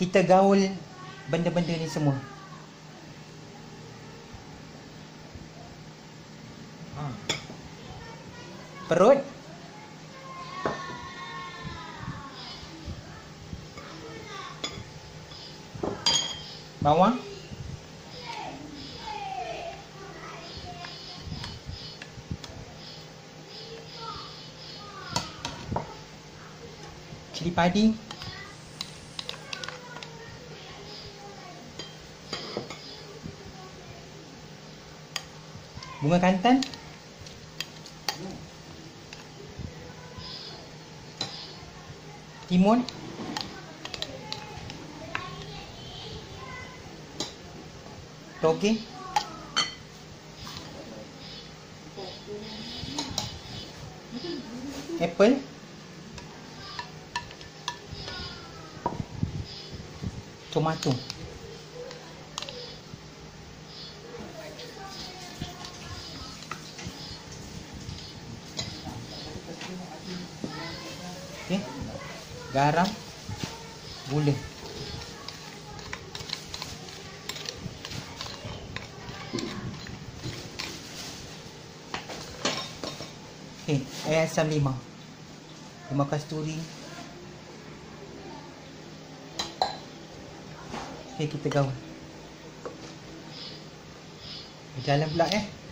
kita gaul benda-benda ni semua. Perut, bawang, cili padi, bunga kantan, timun, toge, apple, tomato. Okey. Garam, gula. Okey, air asam 5 kasturi. Okey, kita gaul. Jalan pula